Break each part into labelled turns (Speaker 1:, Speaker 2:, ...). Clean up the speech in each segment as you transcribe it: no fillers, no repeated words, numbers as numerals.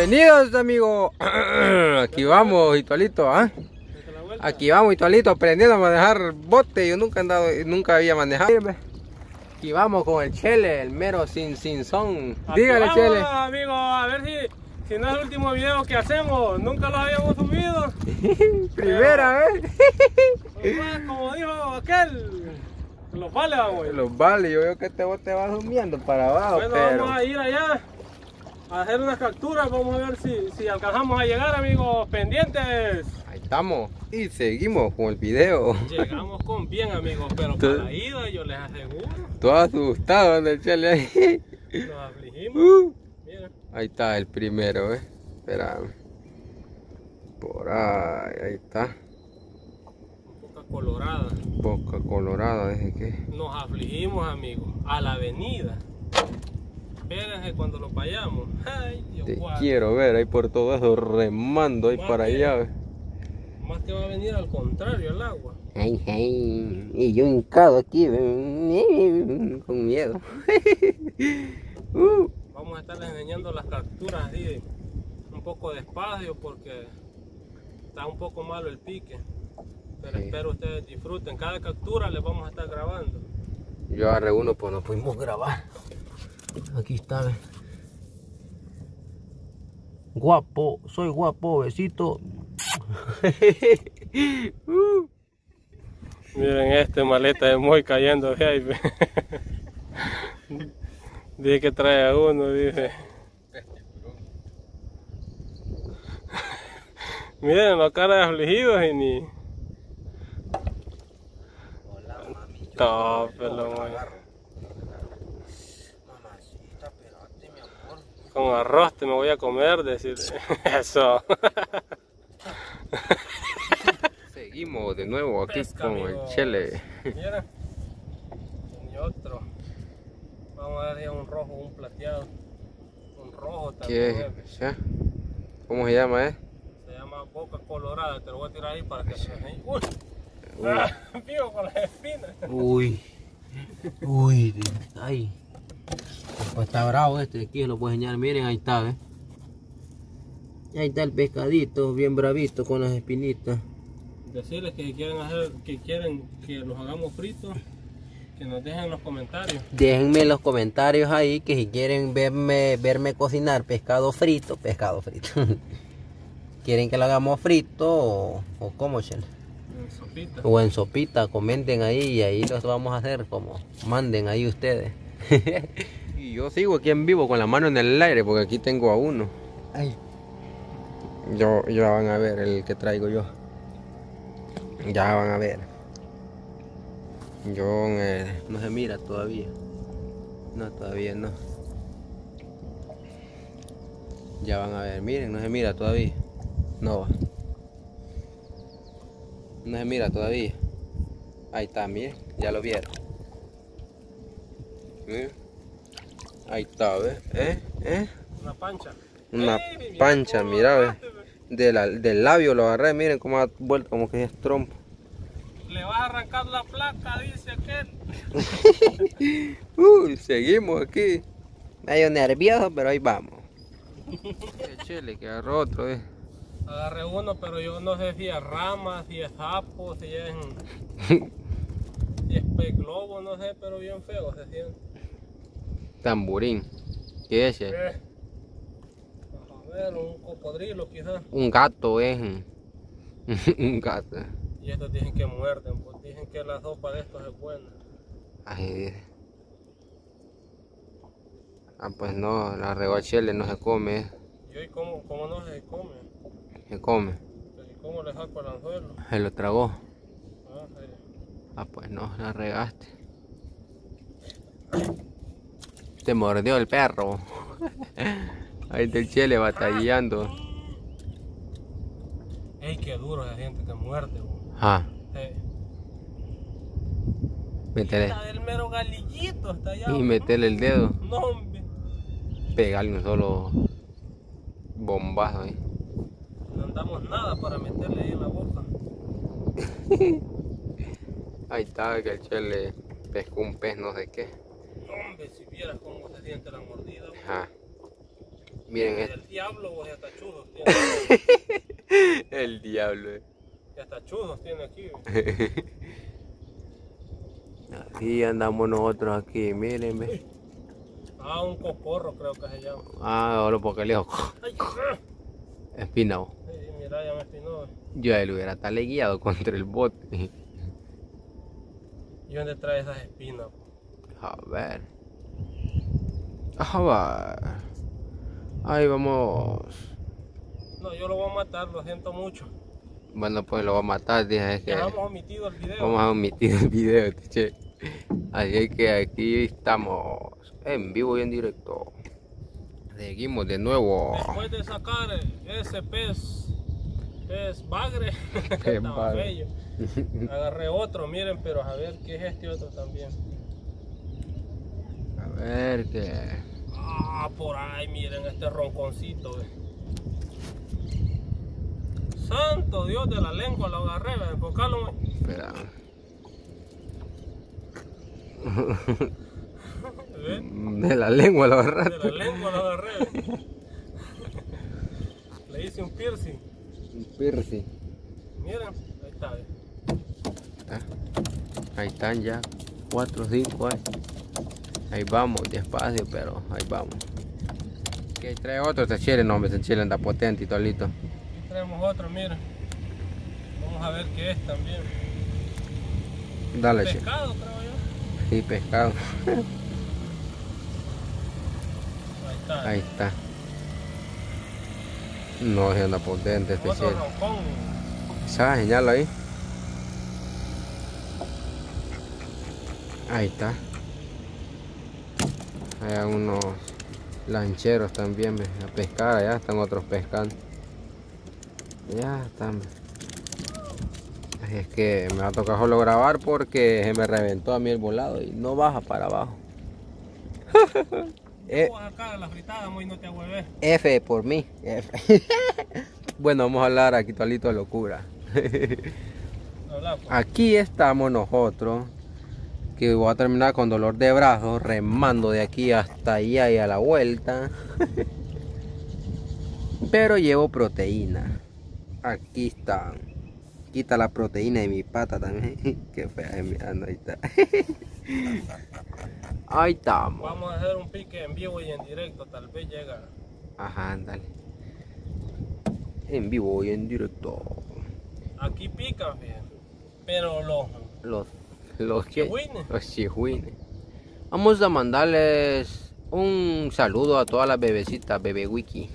Speaker 1: Bienvenidos, amigos. Aquí vamos, Itualito, ¿ah? Aquí vamos, Itualito, aprendiendo a manejar bote. Yo nunca he andado, nunca había manejado. Aquí vamos con el Chele, el mero sin son. Dígale,
Speaker 2: vamos,
Speaker 1: Chele.
Speaker 2: Amigo, a ver si no es el último video que hacemos. Nunca lo habíamos subido.
Speaker 1: Primera vez.
Speaker 2: Como dijo aquel, los vale, vamos.
Speaker 1: Los vale, yo veo que este bote va sumiendo para abajo.
Speaker 2: Bueno,
Speaker 1: pero
Speaker 2: vamos a ir allá a hacer unas capturas. Vamos a ver si alcanzamos a llegar, amigos, pendientes.
Speaker 1: Ahí estamos y seguimos con el video.
Speaker 2: Llegamos con bien, amigos, pero para la ida yo les aseguro.
Speaker 1: Todo asustado anda el Chele ahí.
Speaker 2: Nos afligimos. Mira.
Speaker 1: Ahí está el primero, espera. Por ahí está.
Speaker 2: Boca colorada.
Speaker 1: Boca colorada, dije que.
Speaker 2: Nos afligimos, amigos, a la avenida. Espérense cuando lo vayamos. Ay, Dios,
Speaker 1: Te
Speaker 2: guarda.
Speaker 1: quiero ver ahí por todo eso, remando ahí
Speaker 2: Más
Speaker 1: para
Speaker 2: que-
Speaker 1: allá.
Speaker 2: Más que va a venir al contrario el agua.
Speaker 1: Ay, ay, y yo hincado aquí, con miedo.
Speaker 2: Vamos a estarles enseñando las capturas así un poco despacio porque está un poco malo el pique. Pero
Speaker 1: Sí.
Speaker 2: espero ustedes disfruten. Cada captura les vamos a estar grabando.
Speaker 1: Yo agarré uno, pues no pudimos grabar. Aquí está, ve. Guapo, soy guapo, besito.
Speaker 2: Miren este maleta de Moy cayendo de ahí. Dice que trae a uno, dice. Miren la cara de afligidos y ni.
Speaker 1: Hola, mami.
Speaker 2: Tópelo, man.
Speaker 1: Mamacita, espérate, mi amor.
Speaker 2: Con arroz te me voy a comer, decir. Eso.
Speaker 1: Seguimos de nuevo aquí
Speaker 2: Pesca,
Speaker 1: con
Speaker 2: amigos.
Speaker 1: el Chele.
Speaker 2: Mira. Y otro. Vamos a ver si un rojo, un plateado. Un rojo también.
Speaker 1: ¿Qué? ¿Ya? ¿Cómo se llama,
Speaker 2: Se llama boca colorada. Te lo voy a tirar ahí para que se vean. Uy.
Speaker 1: Uy.
Speaker 2: Vivo con las espinas.
Speaker 1: Uy, uy, ay. Pues está bravo este, aquí lo puedo enseñar, miren, ahí está, ¿ves? Ahí está el pescadito, bien bravito con las espinitas.
Speaker 2: Decirles que quieren que los hagamos fritos, que nos dejen en los comentarios.
Speaker 1: Déjenme en los comentarios ahí que si quieren verme cocinar pescado frito. ¿Quieren que lo hagamos frito o cómo, Chele?
Speaker 2: En sopita.
Speaker 1: O en sopita, comenten ahí y ahí los vamos a hacer como manden ahí ustedes. Y yo sigo aquí en vivo con la mano en el aire porque aquí tengo a uno. Ay. Ya van a ver el que traigo yo. Ya van a ver. No se mira todavía. No, todavía no. Ya van a ver, miren, no se mira todavía. No va. No se mira todavía. Ahí está, miren, ya lo vieron. Miren. Ahí está, ¿ves?
Speaker 2: Una pancha.
Speaker 1: Una
Speaker 2: Ey,
Speaker 1: pancha,
Speaker 2: cómo
Speaker 1: mira, ¿ves?
Speaker 2: agarraste, ve.
Speaker 1: Del labio lo agarré, miren cómo ha vuelto, como que es trompo.
Speaker 2: Le vas a arrancar la placa, dice aquel.
Speaker 1: Seguimos aquí. Medio nervioso, pero ahí vamos. El Chele que agarró otro,
Speaker 2: Agarré uno, pero yo no sé si es rama, si es sapo, si es pez globo, no sé, pero bien feo se siente.
Speaker 1: Tamborín. ¿Qué es ese?
Speaker 2: A ver, un cocodrilo quizás.
Speaker 1: Un gato, Un gato.
Speaker 2: Y estos dicen que muerden, pues dicen que la sopa de estos es buena.
Speaker 1: Ay, dice. Ah, pues no, la regó Chele no se come.
Speaker 2: ¿Y hoy cómo no se come?
Speaker 1: Se come.
Speaker 2: ¿Y cómo le saco el anzuelo?
Speaker 1: Se lo tragó.
Speaker 2: Ah, sí.
Speaker 1: Ah, pues no, la regaste. Te mordió el perro. Ahí está el Chele batallando.
Speaker 2: Ey, qué duro se siente que muerde, bo.
Speaker 1: Ah,
Speaker 2: Sí.
Speaker 1: métele.
Speaker 2: Está del mero galillito, está allá.
Speaker 1: Y metele el dedo.
Speaker 2: No, hombre.
Speaker 1: Pegarle un solo bombazo ahí.
Speaker 2: No andamos nada para meterle ahí en la boca.
Speaker 1: Ahí está que el Chele pescó un pez no sé qué.
Speaker 2: No, hombre, si vieras cómo se siente la mordida.
Speaker 1: Ajá. Miren
Speaker 2: el diablo, vos, hasta chudos tiene.
Speaker 1: El diablo.
Speaker 2: Y hasta chudos tiene aquí.
Speaker 1: Así andamos nosotros aquí, miren, ve.
Speaker 2: Ah, un cocorro creo que se llama.
Speaker 1: Ah, ahora porque le dijo. Espinado.
Speaker 2: Sí, mira, ya me espinó.
Speaker 1: Yo a él hubiera talegueado contra el bote.
Speaker 2: ¿Y dónde trae esas espinas?
Speaker 1: A ver. A ver. Ahí vamos.
Speaker 2: No, yo lo voy a matar, lo siento mucho.
Speaker 1: Bueno, pues lo voy a matar, dije. Es que
Speaker 2: Ya hemos omitido el video.
Speaker 1: vamos a omitir el video, che. Así que aquí estamos en vivo y en directo. Seguimos de nuevo.
Speaker 2: Después de sacar ese pez bagre, estaba bello. Agarré otro, miren, pero a ver qué es este otro también.
Speaker 1: A ver qué.
Speaker 2: Ah, por ahí, miren este ronconcito. Santo Dios de la lengua, lo agarré, enfocalo.
Speaker 1: Espera. De la lengua lo agarraste.
Speaker 2: De la lengua lo agarré. Le hice un piercing.
Speaker 1: Un piercing.
Speaker 2: Miren, ahí está.
Speaker 1: Ahí están ya. 4 o 5 ahí. Ahí vamos, despacio, pero ahí vamos. Que trae otro, este chile, no, hombre, este chile anda potente y tolito.
Speaker 2: Aquí tenemos otro, miren. Vamos a ver qué es también.
Speaker 1: Dale, chile.
Speaker 2: Pescado, creo yo.
Speaker 1: Sí, pescado.
Speaker 2: Ahí está.
Speaker 1: Ahí está. No, se anda potente este
Speaker 2: Otro
Speaker 1: chile.
Speaker 2: roncón.
Speaker 1: ¿Sabes? Señalo ahí. Ahí está. Hay unos lancheros también, ¿ves? A pescar, allá están otros pescando. Ya están. Así es que me va a tocar solo grabar porque se me reventó a mí el volado y no baja para abajo.
Speaker 2: Vamos acá la fritada, muy no te hueves.
Speaker 1: F por mí. F. Bueno, vamos a hablar aquí toalito de locura. Aquí estamos nosotros, que voy a terminar con dolor de brazo, remando de aquí hasta allá y a la vuelta. Pero llevo proteína. Aquí está. Quita la proteína de mi pata también. Qué fea es mirando, ahí está. Ahí estamos.
Speaker 2: Vamos a hacer un pique en vivo y en directo, tal vez llega.
Speaker 1: Ajá, ándale. En vivo y en directo.
Speaker 2: Aquí pican, bien. Pero
Speaker 1: Los
Speaker 2: chihuines.
Speaker 1: Los chihuines. Vamos a mandarles un saludo a todas las bebecitas, bebé wiki.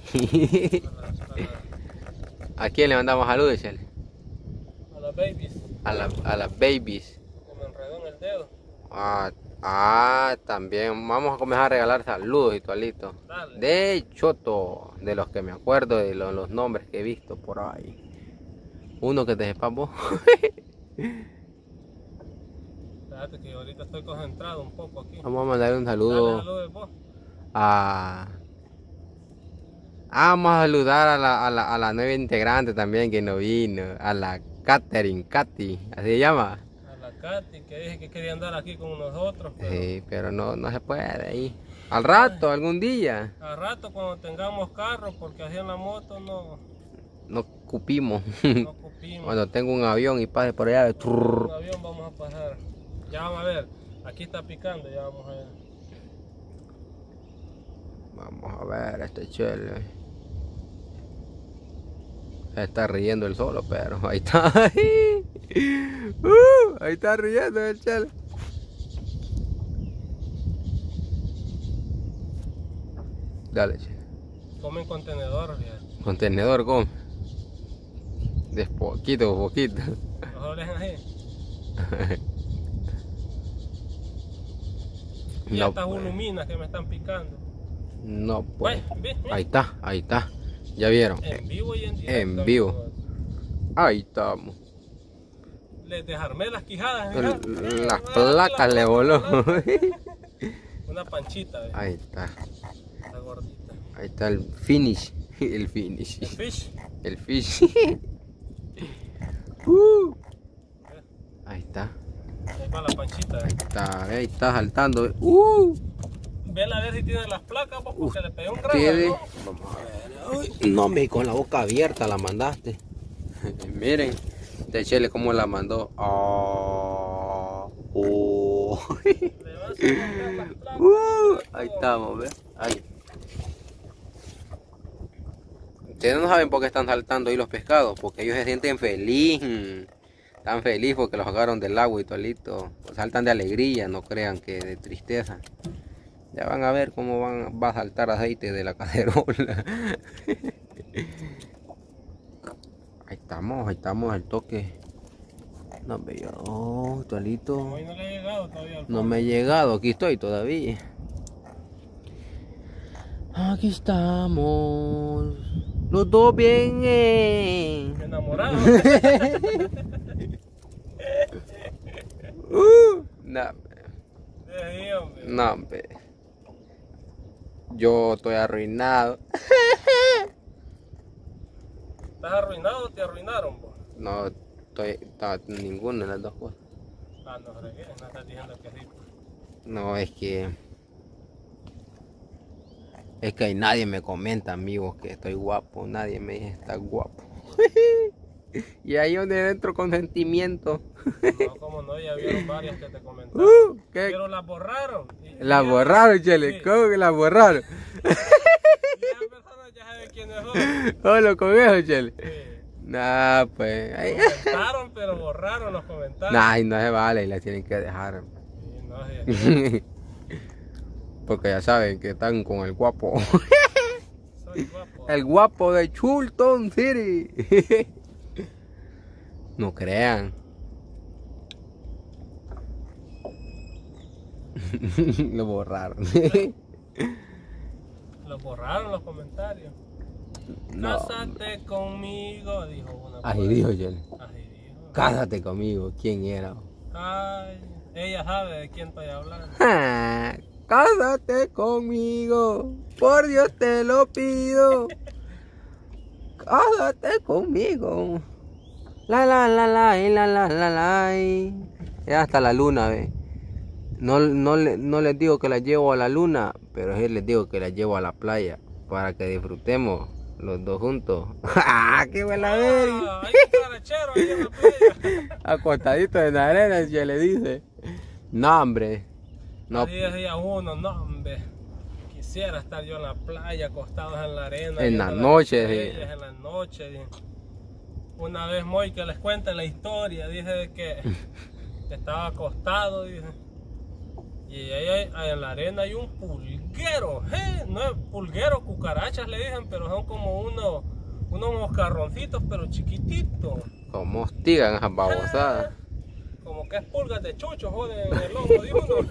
Speaker 1: ¿A quién le mandamos saludos, Chele?
Speaker 2: A las babies.
Speaker 1: A las babies.
Speaker 2: Se me enredó en el dedo.
Speaker 1: También vamos a comenzar a regalar saludos y toalito.
Speaker 2: Dale.
Speaker 1: De choto, de los que me acuerdo, de los nombres que he visto por ahí. Uno que te sepas vos.
Speaker 2: Fíjate que ahorita estoy concentrado un poco aquí.
Speaker 1: Vamos a mandar un saludo.
Speaker 2: Dale, saludos vos.
Speaker 1: Vamos a saludar a la nueva integrante también que no vino. A la Catherine, Katy, así se llama.
Speaker 2: A la Katy, que dije que quería andar aquí con nosotros. Pero
Speaker 1: Sí, pero no se puede ahí. Al rato, algún día.
Speaker 2: al rato cuando tengamos carro, porque así en la moto no
Speaker 1: Cupimos.
Speaker 2: ocupimos.
Speaker 1: Cuando tengo un avión y pase por allá.
Speaker 2: Un avión vamos a pasar. Ya vamos a ver. Aquí está picando, ya vamos a ver.
Speaker 1: Vamos a ver este chele. Se está riendo el solo, pero ahí está. Ahí está riendo el chele. Dale, chele.
Speaker 2: Comen contenedor, fíjate.
Speaker 1: Contenedor, come. De poquito, poquito.
Speaker 2: Mejor dejen así. Y
Speaker 1: No,
Speaker 2: estas
Speaker 1: pues.
Speaker 2: uluminas que me están picando.
Speaker 1: No, pues.
Speaker 2: Ve.
Speaker 1: Ahí está, ahí está. ¿Ya vieron?
Speaker 2: En vivo y en directo.
Speaker 1: En vivo.
Speaker 2: amigos.
Speaker 1: Ahí estamos.
Speaker 2: Les desarmé las quijadas. Mira.
Speaker 1: Las placas le voló.
Speaker 2: Una panchita, ¿ves?
Speaker 1: Ahí está.
Speaker 2: La gordita.
Speaker 1: Ahí está el finish. El finish.
Speaker 2: El fish.
Speaker 1: El fish. Ahí está.
Speaker 2: Ahí va la panchita.
Speaker 1: Ahí está saltando.
Speaker 2: Vela a ver si tiene las placas, pues, porque le pegué un gran
Speaker 1: error. Vamos a ver. Uy, no, me con la boca abierta la mandaste. Miren, de Chele cómo la mandó.
Speaker 2: Le vas a cambiar las placas.
Speaker 1: Ahí estamos, ¿ves? Ahí. Ustedes no saben por qué están saltando ahí los pescados, porque ellos se sienten felices. Están felices porque los sacaron del agua y tolito. Saltan de alegría, no crean que de tristeza. Ya van a ver cómo va a saltar aceite de la cacerola. Ahí estamos al toque. No me llegó, tolito.
Speaker 2: Hoy no le he llegado todavía.
Speaker 1: No me he llegado, aquí estoy todavía. Aquí estamos. Los dos bien
Speaker 2: enamorados.
Speaker 1: No, hombre. Yo estoy arruinado.
Speaker 2: ¿Estás arruinado o te arruinaron, vos?
Speaker 1: No, está ninguna de las dos cosas.
Speaker 2: Ah, no fregué, no estás diciendo que sí.
Speaker 1: No, es que ahí nadie me comenta, amigos, que estoy guapo. Nadie me dice está guapo. Y ahí donde dentro con sentimiento.
Speaker 2: No, como no, ya vieron varias que te comentaron. Pero las borraron.
Speaker 1: Las borraron, Chele. Sí. ¿Cómo que las borraron?
Speaker 2: Y esas personas ya saben quién es hoy.
Speaker 1: Solo con eso, Chele.
Speaker 2: Sí.
Speaker 1: Nah, pues. Ahí.
Speaker 2: Comentaron, pero borraron los comentarios.
Speaker 1: Nah, y no se vale, y la tienen que dejar.
Speaker 2: Sí, no, sí.
Speaker 1: Porque ya saben que están con el guapo.
Speaker 2: Soy guapo.
Speaker 1: El guapo de Chulton City. No crean. Lo borraron.
Speaker 2: Lo borraron los comentarios. No. Cásate conmigo, dijo una.
Speaker 1: Así dijo Jenny.
Speaker 2: Así dijo.
Speaker 1: Cásate conmigo. ¿Quién era?
Speaker 2: Ay, ella sabe de quién estoy hablando.
Speaker 1: Cásate conmigo. Por Dios te lo pido. Cásate conmigo. La la la la la la la la. Es hasta la luna, ve. No les digo que la llevo a la luna, pero sí les digo que la llevo a la playa para que disfrutemos los dos juntos. ¡Ah, qué buena verga!
Speaker 2: Hay un carachero ahí en la playa.
Speaker 1: Acostadito en la arena, se le dice. No, hombre. No.
Speaker 2: Así decía uno, no, hombre. Quisiera estar yo en la playa, acostados en la arena.
Speaker 1: En la noche,
Speaker 2: sí. En la noche. Una vez Moy que les cuenta la historia, dice que estaba acostado, dice. Y ahí en la arena hay un pulguero, no es pulguero, cucarachas le dicen, pero son como unos moscarroncitos, pero chiquititos.
Speaker 1: Como hostigan esas babosadas.
Speaker 2: Como que es pulgas de chucho, joder, en el lomo de uno.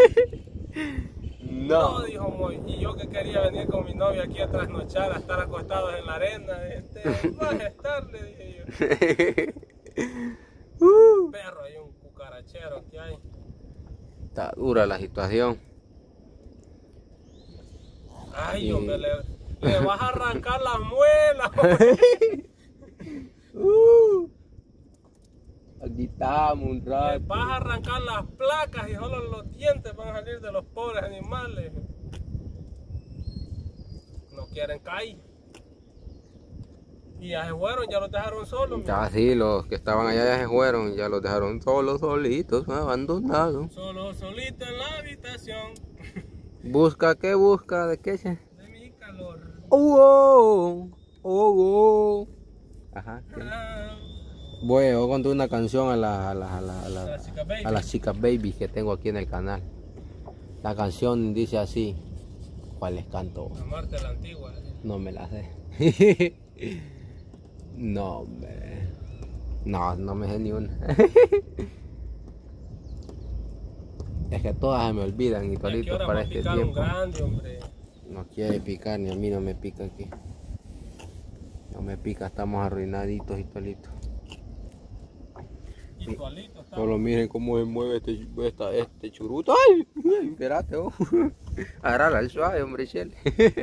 Speaker 2: No, dijo Moy, y yo que quería venir con mi novia aquí a trasnochar, a estar acostados en la arena, vas a estar, le dije yo. Un perro, hay un cucarachero que hay.
Speaker 1: Está dura la situación.
Speaker 2: Ay, hombre, le vas a arrancar las muelas.
Speaker 1: Aquí estamos un rato.
Speaker 2: Le vas a arrancar las placas y solo los dientes van a salir de los pobres animales. No quieren caer. Y ya se fueron, ya los dejaron solos.
Speaker 1: Ya sí, los que estaban allá ya se fueron, ya los dejaron solos, solitos, abandonados.
Speaker 2: Solo, solito en la habitación.
Speaker 1: ¿Busca qué busca? ¿De qué?
Speaker 2: De mi calor.
Speaker 1: Ajá. Voy a contar una canción a las chicas babies que tengo aquí en el canal. La canción dice así. ¿Cuál les canto?
Speaker 2: Amarte la antigua.
Speaker 1: No me la sé. No, hombre. No me sé ni una. Es que todas se me olvidan y toditos para este tiempo.
Speaker 2: Grande,
Speaker 1: no quiere picar, ni a mí no me pica aquí. No me pica, estamos arruinaditos y tolitos. Solo miren cómo se mueve este churuto. ¡Ay! Espérate, oh. Agárrala al suave, hombre, Chele.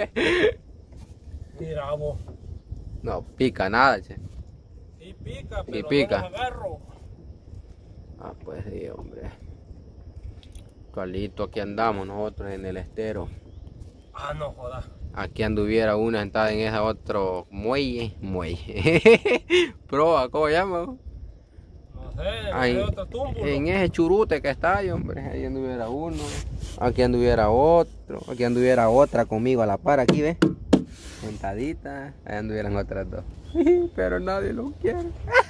Speaker 2: Mira vos.
Speaker 1: No pica nada, che.
Speaker 2: Sí pica, pero
Speaker 1: pica.
Speaker 2: no los agarro.
Speaker 1: Ah, pues sí, hombre. Calito, aquí andamos nosotros en el estero.
Speaker 2: Ah, no jodas.
Speaker 1: Aquí anduviera una sentada en ese otro muelle. Proa, ¿cómo se llama?
Speaker 2: No sé,
Speaker 1: Ahí,
Speaker 2: hay otro túmulo.
Speaker 1: en ese churute que está ahí, hombre. Ahí anduviera uno. Aquí anduviera otro. Aquí anduviera otra conmigo a la par, aquí, ¿ves? Sentadita. Ahí anduvieran otras dos. Pero nadie los quiere.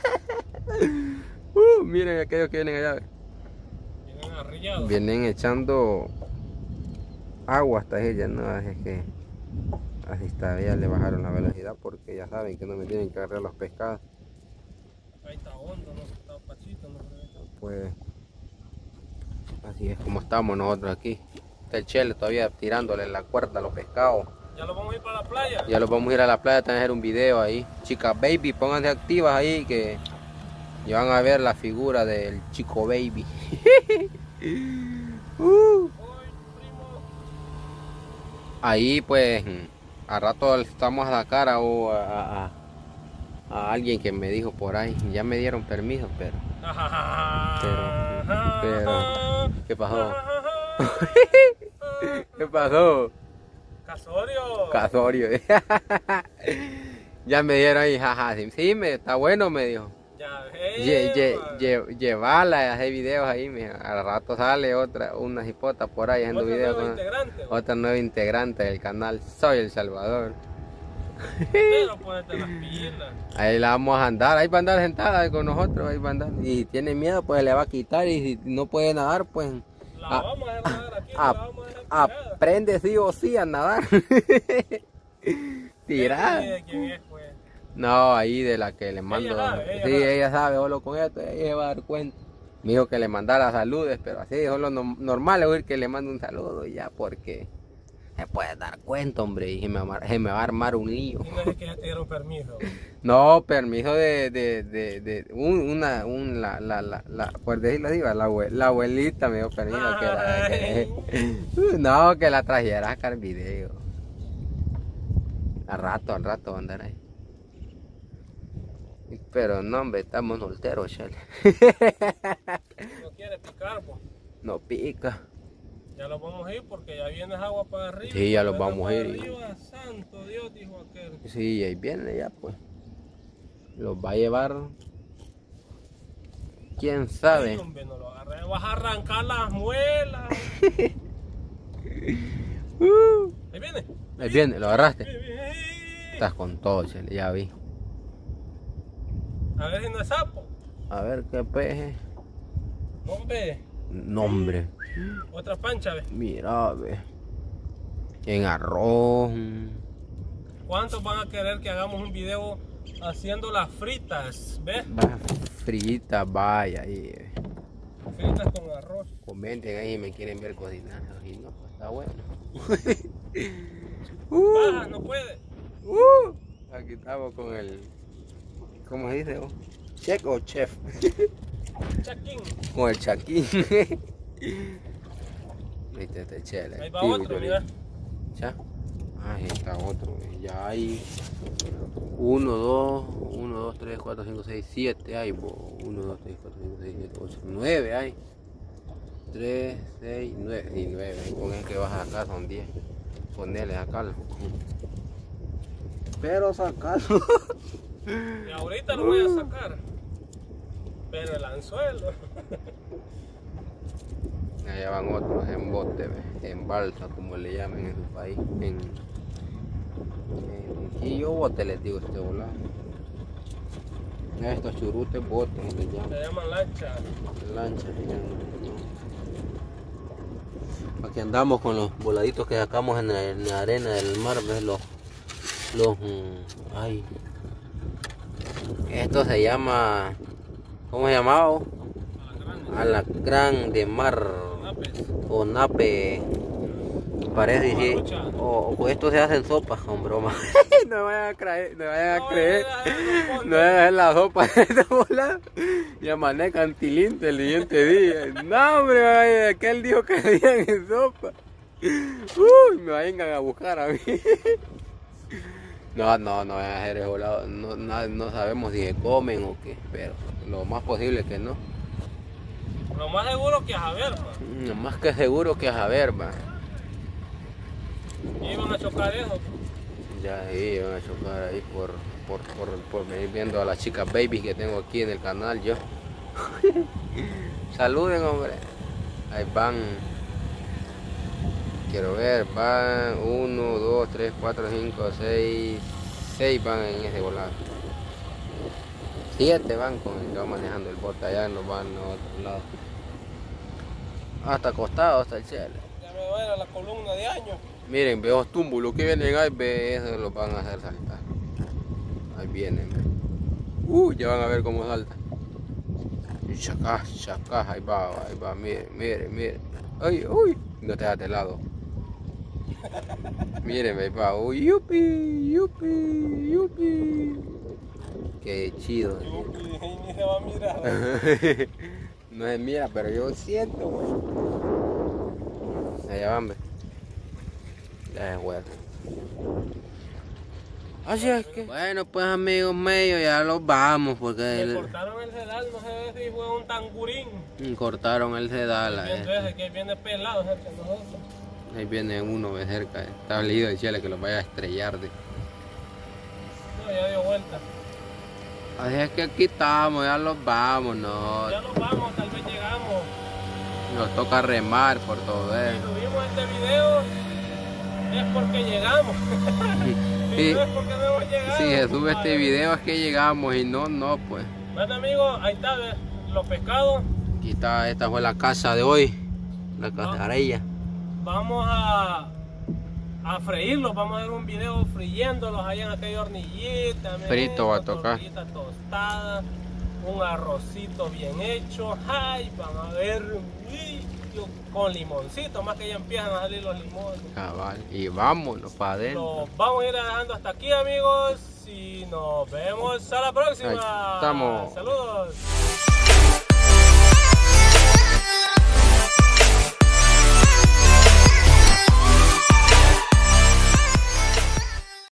Speaker 1: Miren aquellos que vienen allá.
Speaker 2: Vienen arrillados.
Speaker 1: Vienen echando agua hasta ellas, ¿no? Es que así está, ya le bajaron la velocidad porque ya saben que no me tienen que agarrar los pescados.
Speaker 2: Ahí está hondo, no está pachito, no creo.
Speaker 1: Pues así es como estamos nosotros aquí. Está el Chele todavía tirándole la cuerda a los pescados.
Speaker 2: Ya lo vamos a ir para la playa.
Speaker 1: Ya los vamos a ir a la playa, también a hacer un video ahí. Chicas baby, pónganse activas ahí que ya van a ver la figura del chico baby. Ahí pues a rato estamos a sacar a alguien que me dijo por ahí. Ya me dieron permiso, pero ¿qué pasó? ¿Qué pasó? Casorio. Ya me dieron ahí, jaja. Sí, está bueno, me dijo. Llevarla y hacer videos ahí, al rato sale una hipota por ahí haciendo videos con otra nueva integrante del canal Soy El Salvador.
Speaker 2: Pero ponete las pilas.
Speaker 1: Ahí la vamos a andar, ahí va a andar sentada con nosotros, ahí va a andar. Y si tiene miedo, pues le va a quitar, y si no puede nadar, pues
Speaker 2: la vamos a dejar nadar aquí, la vamos a dejar tirada.
Speaker 1: Aprende sí o sí a nadar. Tirada.
Speaker 2: ¿Quién es, pues?
Speaker 1: No, ahí de la que le mando. Ella sabe, solo con esto, ella se va a dar cuenta. Me dijo que le mandara saludos, pero así, solo normal es oír que le mande un saludo y ya, porque se puede dar cuenta, hombre, y se me va a armar un lío.
Speaker 2: Y no es que ya te dieron permiso.
Speaker 1: No, permiso por decirlo así, la abuelita me dio permiso no, que la trajera a sacar video. Al rato va a andar ahí. Pero no, hombre, estamos solteros, Chele.
Speaker 2: No quiere picar, pues.
Speaker 1: No pica.
Speaker 2: Ya los vamos a ir porque ya viene agua para arriba.
Speaker 1: Sí, ya los vamos a ir.
Speaker 2: Arriba, santo Dios, dijo aquel.
Speaker 1: Sí, ahí viene ya, pues. Los va a llevar. ¿Quién sabe?
Speaker 2: Ay, hombre, no lo agarré. Vas a arrancar las muelas. Ahí viene.
Speaker 1: Ahí viene, ¿lo agarraste? Estás con todo, Chele, ya vi.
Speaker 2: A ver si no es sapo.
Speaker 1: A ver qué peje.
Speaker 2: Nombre. Otra pancha, ve.
Speaker 1: Mira, ve. En arroz.
Speaker 2: ¿Cuántos van a querer que hagamos un video haciendo las fritas? ¿Ves?
Speaker 1: Fritas, vaya.
Speaker 2: Fritas con arroz.
Speaker 1: Comenten ahí si me quieren ver cocinar. Si no, pues está bueno.
Speaker 2: Baja, no puede.
Speaker 1: Aquí estamos con el... ¿Cómo se dice? ¿Chef o chef?
Speaker 2: Chaquín.
Speaker 1: Con el chaquín. Viste este Chele.
Speaker 2: Ahí va otro, mira.
Speaker 1: ¿Ya? Ahí está otro. Ya hay 1, 2, 3, 4, 5, 6, 7 hay. 1, 2, 3, 4, 5, 6, 7, 8, 9 hay. 3, 6, 9. Y 9. Con el que vas a sacar son 10. Ponele, sacarlo. Pero sacarlo.
Speaker 2: Y ahorita lo voy a sacar. Pero el anzuelo.
Speaker 1: Allá van otros en bote, en balsa, como le llaman en su país. Y yo bote les digo este volado. Estos churutes botes les llaman.
Speaker 2: Se llaman lancha.
Speaker 1: Lancha se llaman. Aquí andamos con los voladitos que sacamos en la arena del mar, ¿ves? Ay. Esto se llama, ¿cómo se llamaba? Alacrán de mar o nape, parece, sí. O esto se hace en sopa, con broma. No me vayan a creer, no vayan a ver la sopa de esta bola. Llamaré cantilín el siguiente día. No, hombre, aquel dijo que hacían en sopa. Me vayan a buscar a mí. No vayan a hacer eso, no sabemos si se comen o qué, pero lo más posible que no.
Speaker 2: Lo más seguro que a Javier, pa.
Speaker 1: Lo más que seguro que a Javier, va.
Speaker 2: Iban a chocar eso.
Speaker 1: Ya iban a chocar ahí por venir viendo a las chicas babies que tengo aquí en el canal yo. Saluden, hombre. Ahí van. Quiero ver, van 1, 2, 3, 4, 5, 6 van en ese volante. 7 van con el que va manejando el bote, allá no van a otro lado. Hasta acostado hasta el cielo.
Speaker 2: Ya me duele la columna de años.
Speaker 1: Miren, veo los túmbulos que vienen ahí, ve, eso los van a hacer saltar. Ahí vienen, ve. Ya van a ver cómo salta. Chacá, chacá, ahí va, miren. Ay, uy, no te das de lado. Miren, ahí va, uy, yupi. Qué chido.
Speaker 2: Yupi, ni se va a mirar.
Speaker 1: No se mira, pero yo siento, güey. Allá van, ve. Ya es bueno. Así es que. Bueno, pues amigos míos, ya los vamos porque
Speaker 2: Le cortaron el sedal, no sé si fue un tangurín.
Speaker 1: cortaron el sedal.
Speaker 2: Entonces que viene pelado cerca de nosotros.
Speaker 1: Ahí viene uno de cerca. Está leído de cielo que los vaya a estrellar.
Speaker 2: No, ya dio vuelta.
Speaker 1: Así es que aquí estamos, ya los vamos, no.
Speaker 2: Ya nos vamos, tal vez llegamos.
Speaker 1: Nos toca remar por todo
Speaker 2: Si
Speaker 1: eso.
Speaker 2: subimos este video es porque llegamos. Si no es porque no hemos llegado.
Speaker 1: Si se sube este video es que llegamos y no, pues.
Speaker 2: Bueno amigos, ahí está los pescados.
Speaker 1: Aquí está, esta fue la casa de hoy, la casarilla.
Speaker 2: Vamos a freírlos, vamos a hacer un video friéndolos allá en aquella hornillita.
Speaker 1: Frito va a tocar.
Speaker 2: Tortillita tostada, un arrocito bien hecho. Ay, van a ver con limoncito, más que ya empiezan a salir los limones.
Speaker 1: Cabal, y vámonos para adentro.
Speaker 2: Nos vamos a ir dejando hasta aquí amigos y nos vemos a la próxima.
Speaker 1: Ahí estamos.
Speaker 2: Saludos.